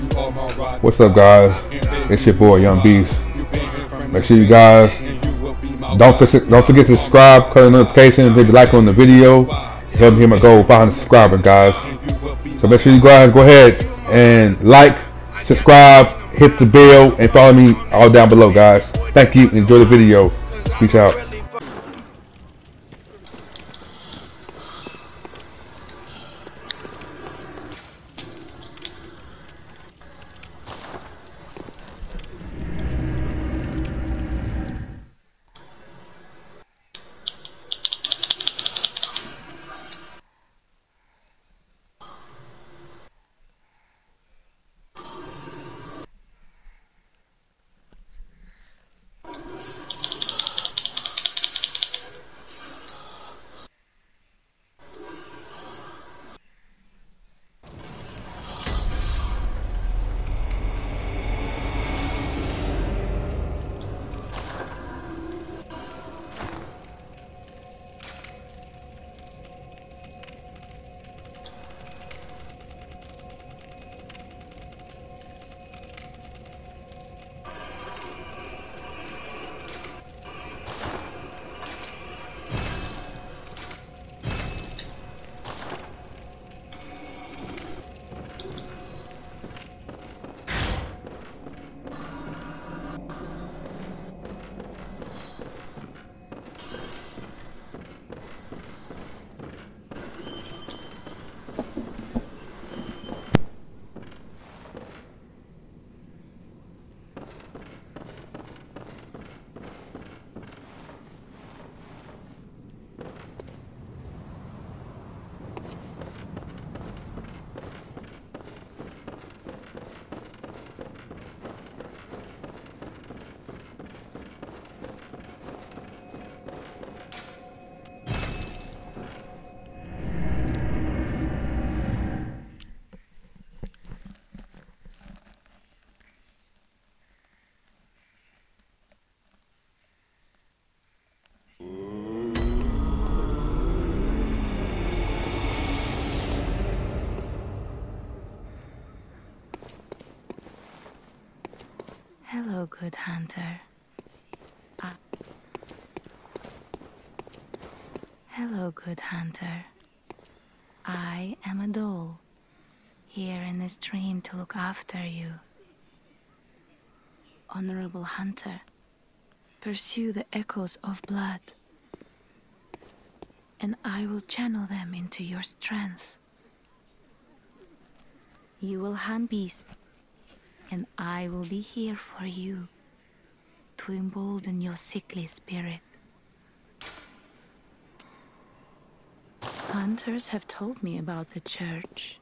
What's up, guys? It's your boy Young Beast. Make sure you guys don't forget to subscribe, cut the notifications, hit the like on the video. Help me hit my goal 500 subscribers, guys. So make sure you guys go ahead and like, subscribe, hit the bell, and follow me all down below, guys. Thank you. Enjoy the video. Peace out. Hello, good hunter. Hello, good hunter. I am a doll, here in this dream to look after you. Honorable hunter, pursue the echoes of blood, and I will channel them into your strength. You will hunt beasts, and I will be here for you to embolden your sickly spirit. Hunters have told me about the church.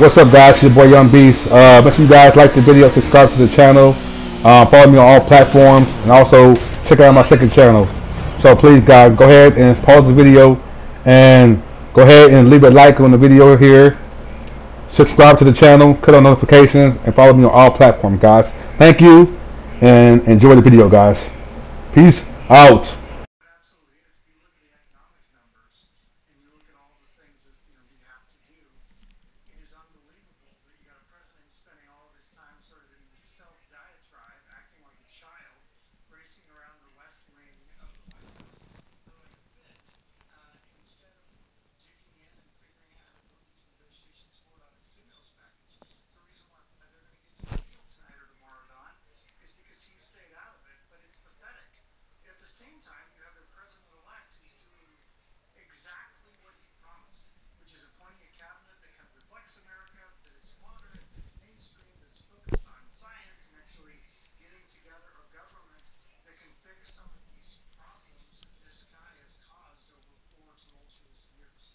What's up, guys? It's your boy Young Beast. Make sure you guys like the video, subscribe to the channel, follow me on all platforms, and also check out my second channel. So please, guys, go ahead and pause the video and go ahead and leave a like on the video here. Subscribe to the channel, click on notifications, and follow me on all platforms, guys. Thank you, and enjoy the video, guys. Peace out. Absolutely. If you look at the economic numbers and you look at all the things that we have to do, it is unbelievable that you got a president spending all of his time sort of in this self-diatribe, acting like a child, racing around the West Wing of the White House, throwing a fit, instead of digging in and figuring out how to move these negotiations forward on a stimulus package. The reason why they're going to get to the deal tonight or tomorrow, Don, is because he stayed out of it, but it's pathetic. At the same time, you have a president-elect who's doing exactly what he promised, which is appointing a cabinet that kind of reflects America, that is moderate, that is mainstream, that is focused on science, and actually getting together a government that can fix some of these problems that this guy has caused over 4 tumultuous years.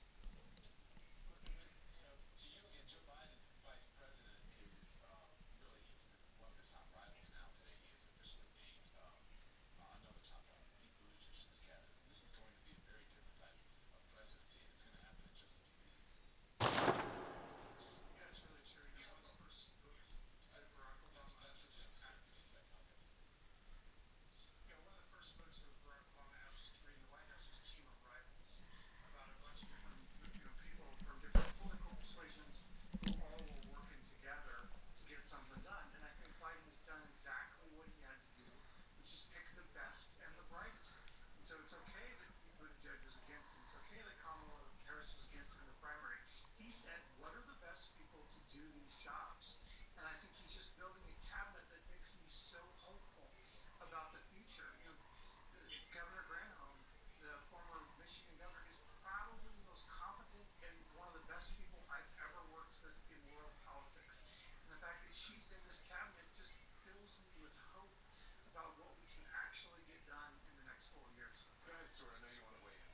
To you again, Joe Biden's vice president is really he's one of his top rivals now. Today he is officially named another top rival, Pete Buttigieg, to this cabinet. This is going to be a very different type of presidency, and it's going to happen in just a few weeks. Yeah, it's really true. You know, the first votes that Barack Obama. That's what Jim's going to give me a second. I'll get to it. Yeah, one of the first votes that Barack Obama asked us to read in the White House was Team of Rivals, about a bunch of different people from different political persuasions who all were working together to get something done. And I think Biden has done exactly what he had to do, which is pick the best and the brightest. And so it's okay that Buttigieg was against him. It's okay that Kamala Harris was against him in the primary. He said, what are the best people to do these jobs? And I think he's just building a cabinet that makes me so hopeful about the future. Governor Granholm, the former Michigan governor, is probably the most competent and one of the best people I've ever worked with in world politics. And the fact that she's in this cabinet just fills me with hope about what we can actually get done in the next 4 years. Go ahead, Stuart. I know you want to weigh in.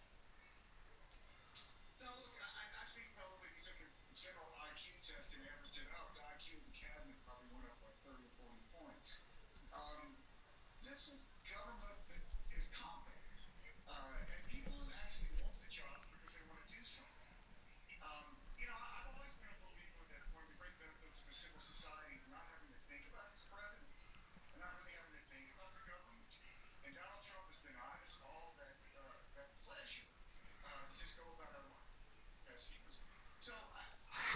No, look, I think probably if you took a general IQ test and averaged it out, the IQ of the cabinet probably went up like 30 or 40 points. This is government that is competent, and people who actually want the job because they want to do something. I've always been a believer that one of the great benefits of a civil society is not having to think about its president and not really having to think about the government. And Donald Trump has denied us all that pleasure to just go about our life. So I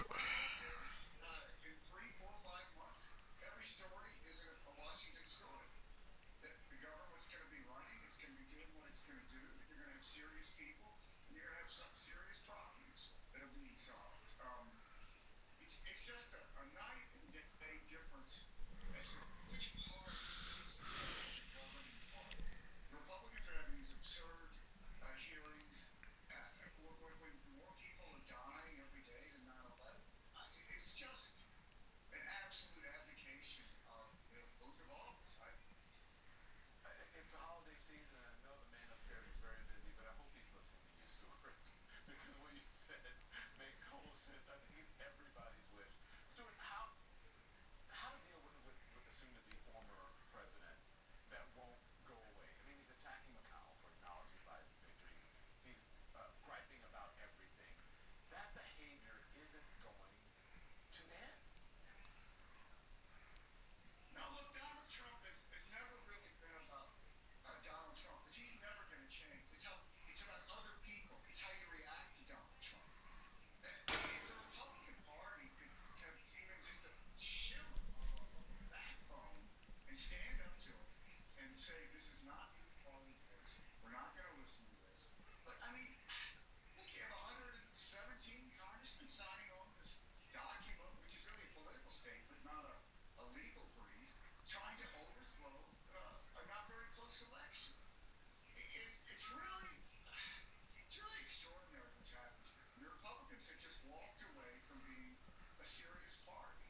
in 3, 4, 5 months, every story is a Washington story. The government's going to be running, it's going to be doing what it's going to do. You're going to have serious people, and you're going to have some serious problems that are being solved. It's just a night and day difference as to which party sees itself as the governing party. Republicans are having these absurd hearings when more people are dying every day than 9/11. It's just an absolute abdication of both of all of us. It's a holiday season, and I know the man upstairs is very busy, but I hope he's listening to you, Stuart, because what you said makes total sense. I think it's everybody's wish. Stuart, how to deal with the soon-to-be former president that won't go away? I mean, he's attacking McConnell for acknowledging Biden's victories. He's griping about everything. That behavior isn't going to end. No, look, Donald Trump has never really been about Donald Trump because he's never going to change. It's about other people. It's how you react to Donald Trump. If the Republican Party could have even just a shimmer of a backbone and stand up to him and say, this is not who the party is. We're not going to listen to this. But, I mean, look, you have 117 congressmen signing on this document, which is really a political statement, not a legal brief, trying to overthrow a not very close election. It's really extraordinary what's happened. The Republicans have just walked away from being a serious party.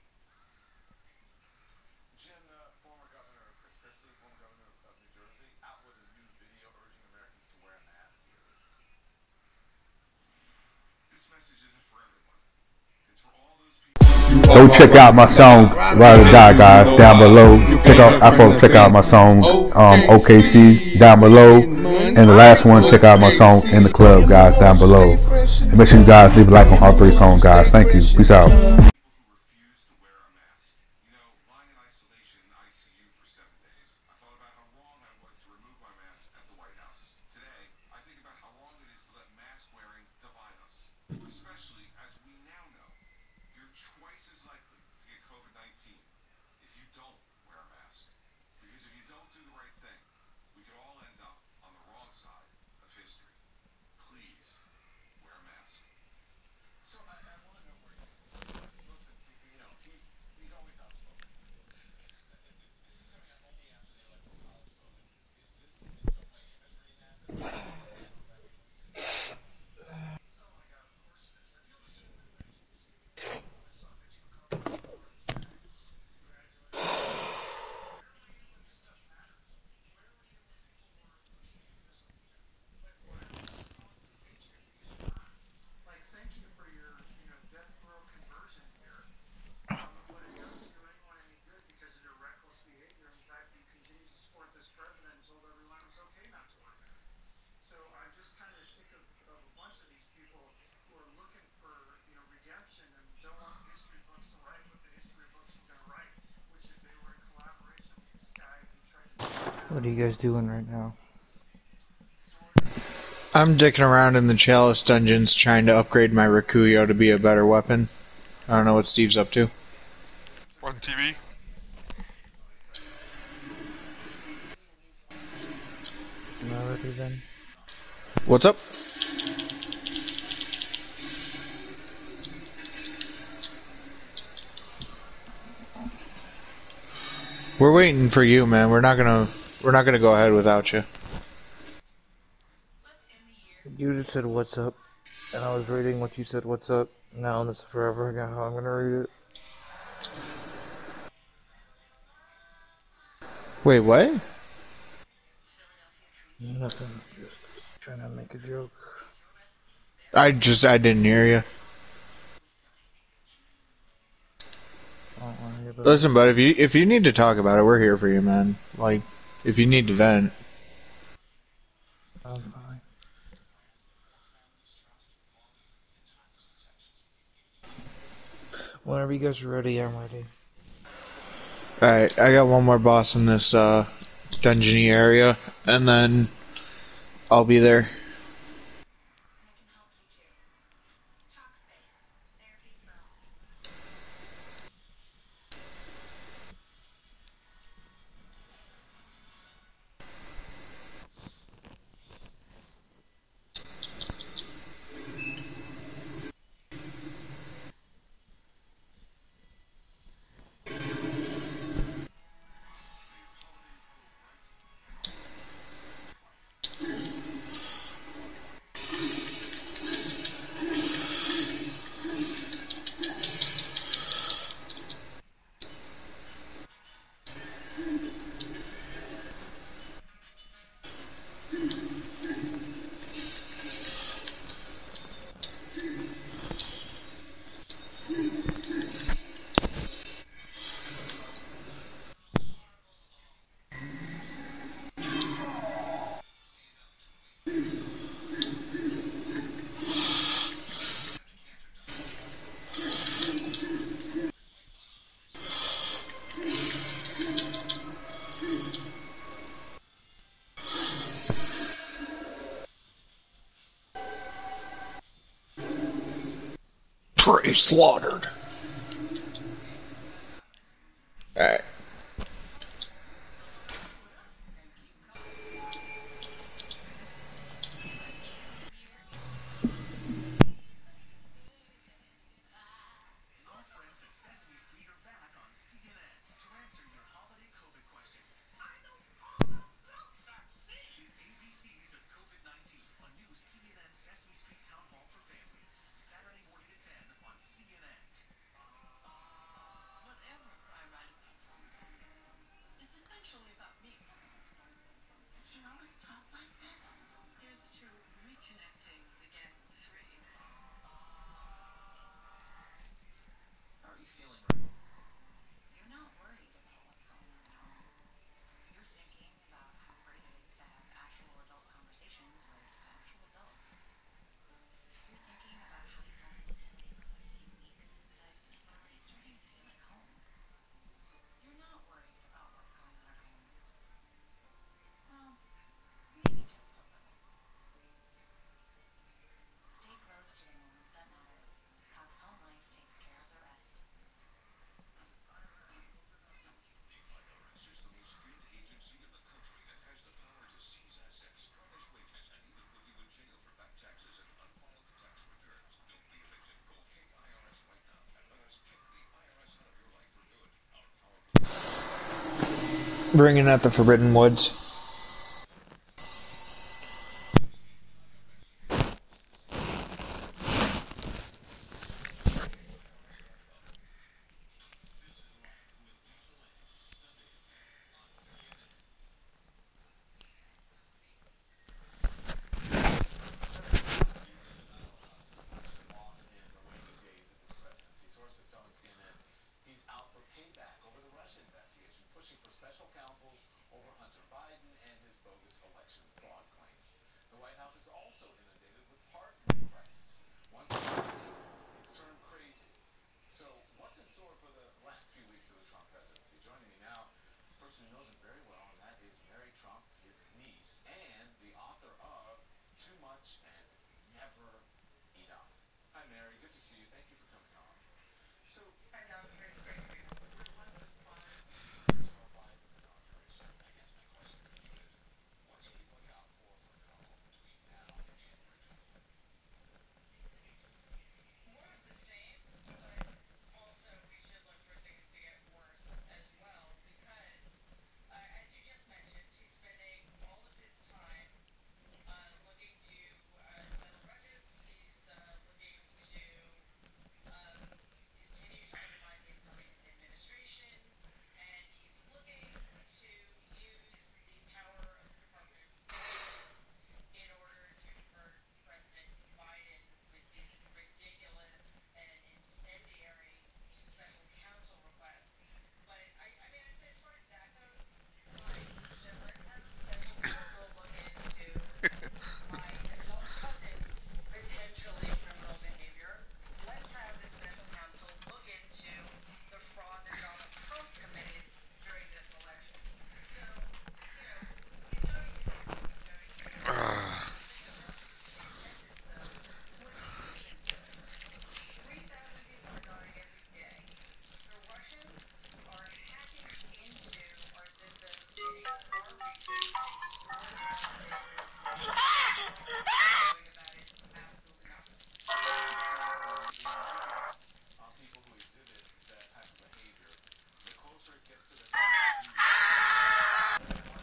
Jim, the former governor, Chris Christie, former governor of New Jersey, out with a new video urging Americans to wear a mask here. This message isn't for everyone. It's for all those people Go check out my song Ride or Die, guys, down below. Check out my song OKC down below, and the last one, check out my song In the Club, guys, down below. And make sure you guys leave a like on all three songs, guys. Thank you. Peace out. People who refuse to wear a mask. You know, lying in isolation in the ICU for 7 days, I thought about how wrong I was to remove my mask at the White House. Today, I think about how wrong it is to let mask wearing divide us, especially as we now know you're twice as likely to get COVID-19 if you don't wear a mask. Because if you don't do the right thing, we could all end up on the wrong side of history. Please wear a mask. So I want to know where he is. Listen, you know, he's always outspoken. This is coming out only after the electoral college voting. Is this in some way imagery happened? Oh my God, of course it is. Have you listened to the I saw Mitch McConnell congratulating. Where were you when this stuff mattered? Where were you when people were looking at you as a leader? Like, why are you still calling you a patriot? Because you're not. Like, thank you for your, death row conversion here. But it doesn't do anyone any good because of your reckless behavior. In fact, you continue to support this president and told everyone it was okay not to wear a mask. So I'm just kind of sick of a bunch of these people who are looking for, redemption and don't want the history books to write what the history books were going to write, which is they were in collaboration with this guy who tried to. What are you guys doing right now? I'm dicking around in the Chalice dungeons trying to upgrade my Rakuyo to be a better weapon. I don't know what Steve's up to. On TV? Alrighty then. What's up? We're waiting for you, man. We're not gonna go ahead without you. You just said what's up, and I was reading what you said what's up. Now this is forever again how I'm gonna read it. Wait, what? Nothing. Just trying to make a joke. I didn't hear you. I don't want to hear about Listen, but if you need to talk about it, we're here for you, man. Like, if you need to vent. I'm fine. Whenever you guys are ready, I'm ready. Alright, I got one more boss in this dungeony area, and then I'll be there. Prey slaughtered. Alright. Our friends at Sesame Street are back on CNN to answer your holiday COVID questions. I don't want the vaccine. The ABCs of COVID-19, a new CNN Sesame Street Town Hall for families. Saturday morning at 10 on CNN. Whatever I write about. Ringing at the Forbidden Woods. Sources telling CNN he's out for payback over the Russia investigation, pushing for special counsels over Hunter Biden and his bogus election fraud claims. The White House is also inundated with pardon requests. Once it's turned crazy. So what's in store for the last few weeks of the Trump presidency? Joining me now, a person who knows him very well, and that is Mary Trump, his niece, and the author of Too Much and Never Enough. Hi, Mary. Good to see you. Thank you for coming on. So, we're less than 5 weeks until Biden's inauguration. I guess my question for you is, what should we look out for Donald between now and January 20th? More of the same, but also we should look for things to get worse as well because, as you just mentioned, he's spending all of his time looking to settle grudges. He's looking to continue to undermine the incoming administration, and he's looking to use the power of the Department of Justice in order to hurt President Biden with these ridiculous and incendiary special counsel requests. But I mean, I'd say as far as that goes, fine. Then let's have a special counsel look into my adult cousin's potentially criminal behavior. Let's have the special counsel look into the fraud that Donald Trump committed during this election. So, he's going to do what he's going to do. What do you think? 3,000 people are dying every day. The Russians are hacking into our system, getting our research, exploring our behaviors. What are we doing about it? Absolutely nothing. On people who exhibit that type of behavior, the closer it gets to the time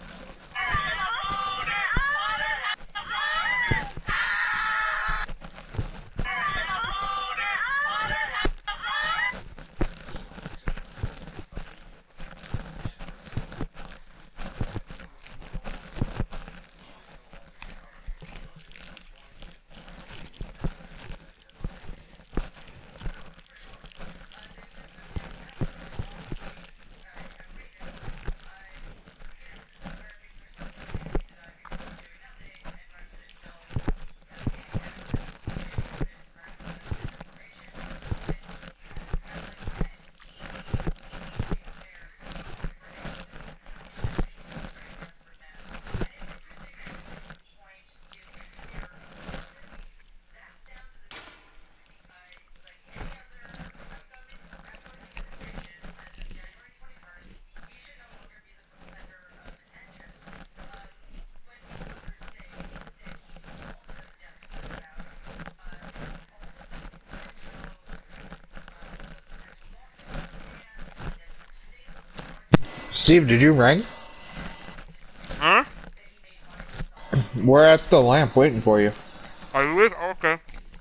Steve, did you ring? Huh? We're at the lamp waiting for you. Are you with? Okay.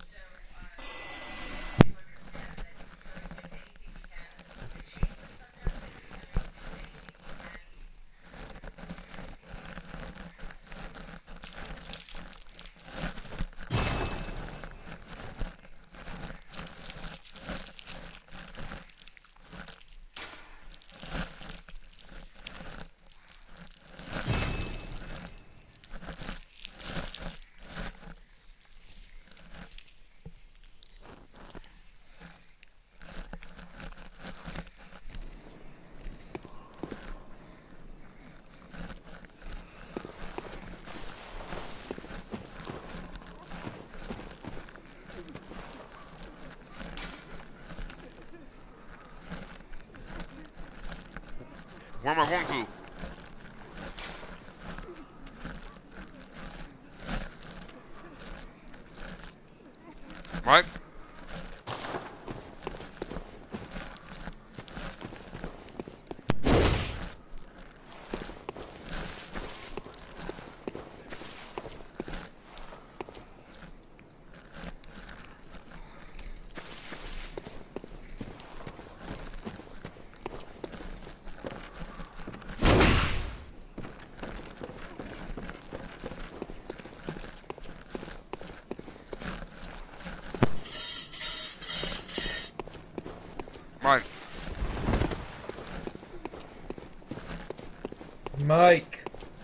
Where am I going to? Mike? Mike. Mike.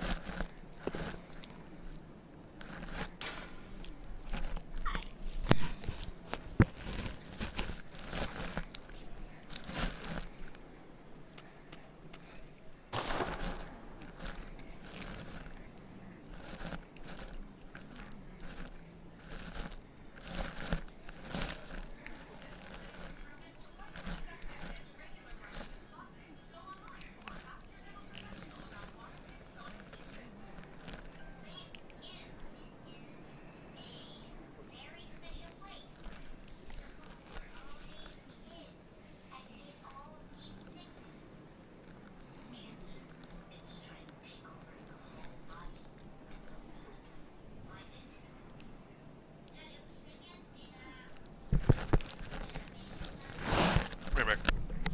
Wait a minute.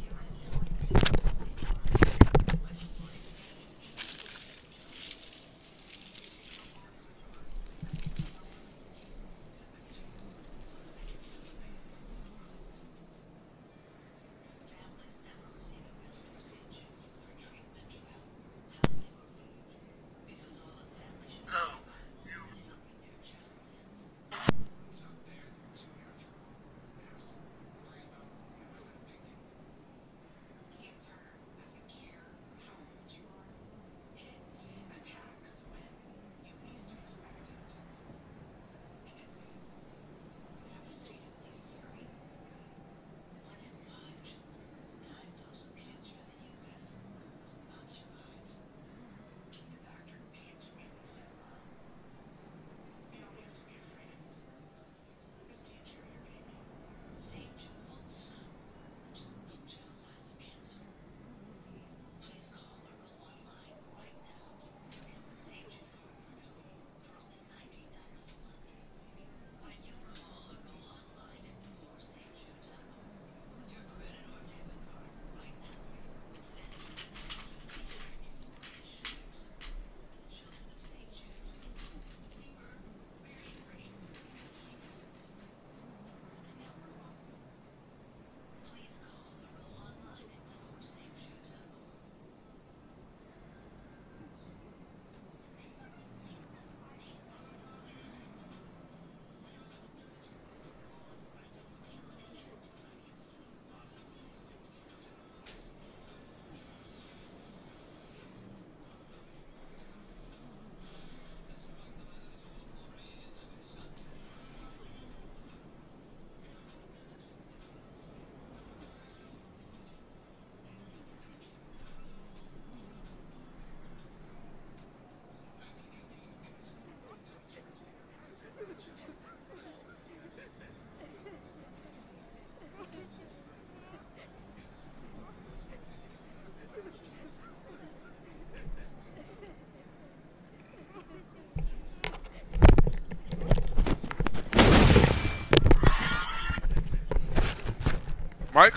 Mike?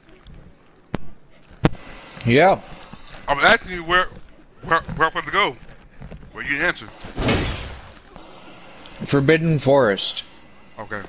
Yeah. I was asking you where I'm supposed to go. Well, you didn't answer. Forbidden Forest. Okay.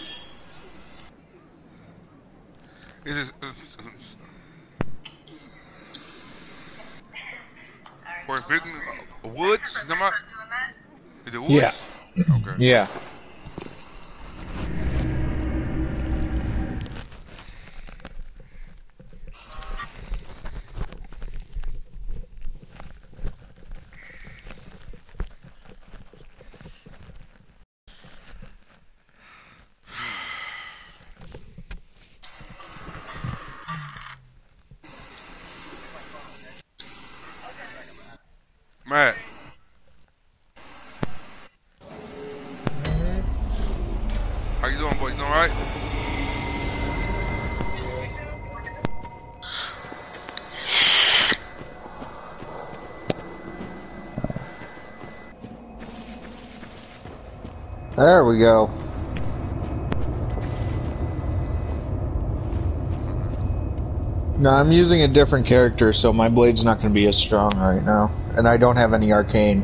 It's just, Forbidden Woods? No, is it Woods? Yeah. Okay. Yeah. Matt. How you doing, boy? You doing all right? There we go. No, I'm using a different character, so my blade's not going to be as strong right now. And I don't have any arcane.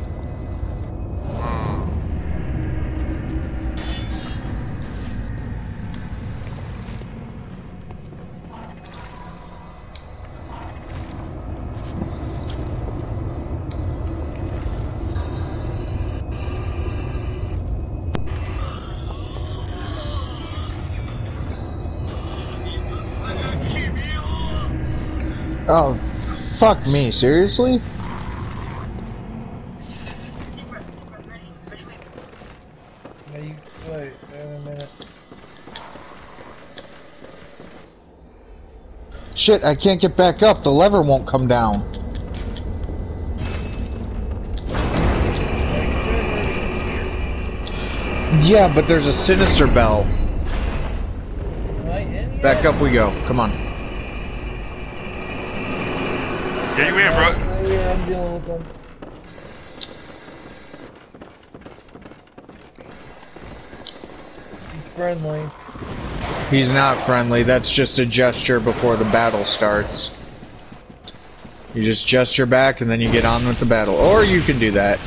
Oh, fuck me, seriously? Wait a minute. Shit, I can't get back up. The lever won't come down. Yeah, but there's a sinister bell. Back up we go. Come on. Yeah, you in, bro. Yeah, I'm dealing with them. He's friendly. He's not friendly. That's just a gesture before the battle starts. You just gesture back and then you get on with the battle. Or you can do that.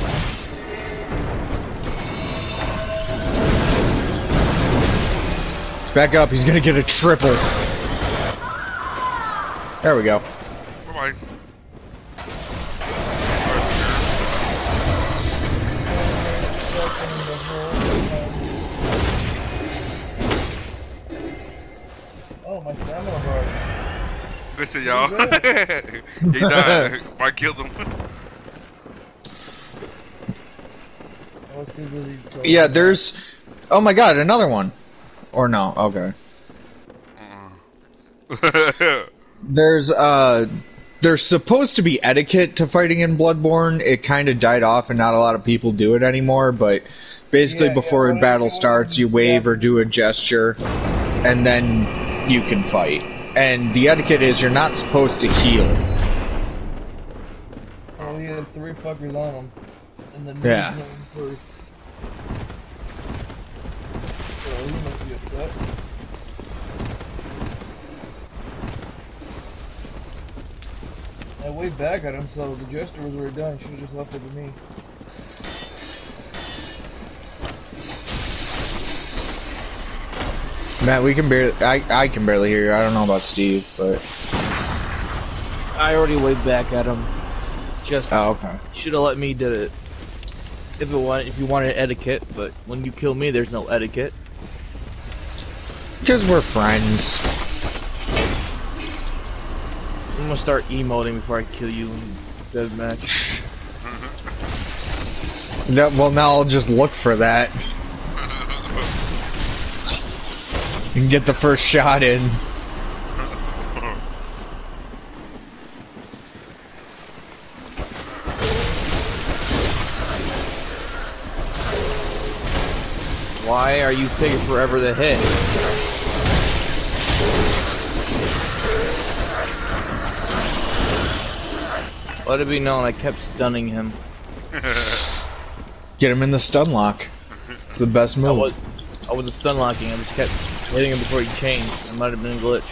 Back up. He's gonna get a triple. There we go. Bye-bye. Oh, my stamina bar. Listen, y'all. He died. I killed him. Yeah, there's... Oh my god, another one. Or no, okay. There's supposed to be etiquette to fighting in Bloodborne. It kind of died off and not a lot of people do it anymore, but basically before a battle starts, you wave or do a gesture, and then you can fight. And the etiquette is you're not supposed to heal. Oh, he had 3 fuckers on him. And then Yeah. first. So he must be upset. I waved back at him, so the gesture was already done. Should have just left it to me. Matt, we can barely... I can barely hear you. I don't know about Steve, but... I already waved back at him. Just Oh, okay. should have let me do it. If you wanted etiquette, but when you kill me, there's no etiquette. Because we're friends. I'm gonna start emoting before I kill you in deathmatch. Well, now I'll just look for that. You can get the first shot in. Why are you taking forever to hit? Let it be known I kept stunning him. Get him in the stun lock. It's the best move. I wasn't stun locking, I just kept hitting him before he changed. It might have been a glitch.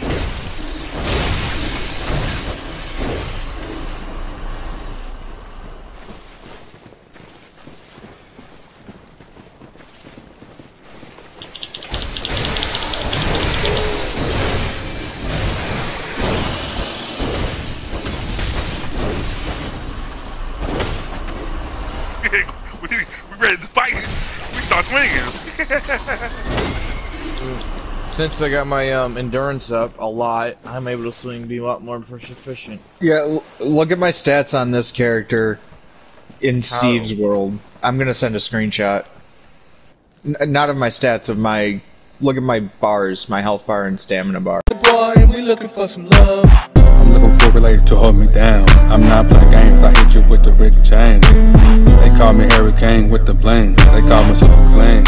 Since I got my endurance up a lot, I'm able to swing be a lot more efficient. Yeah, look at my stats on this character in Steve's world. I'm gonna send a screenshot. Not of my stats, of my... Look at my bars, my health bar and stamina bar. Boy, and we looking for some love. I'm looking for a lady to hold me down. I'm not playing games, I hit you with the Rick James. They call me Hurricane with the bling. They call me Super Clean.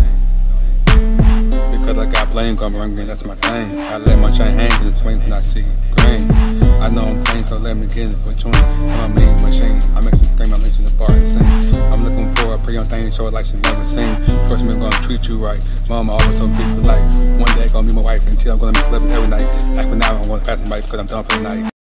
Because I got bling on my ring, that's my thing. I let my chain hang in the swing when I see green. I know I'm playing, so let me get in between. I'm a mean machine, I make some scream, I listen to the bar and sing. I'm looking for a pretty young thing, show it like she never seen. Trust me, I'm gonna treat you right. Mama always told me, like, one day gonna be my wife until I'm gonna be clubbing every night. Like for now, I'm gonna pass my life because I'm done for the night.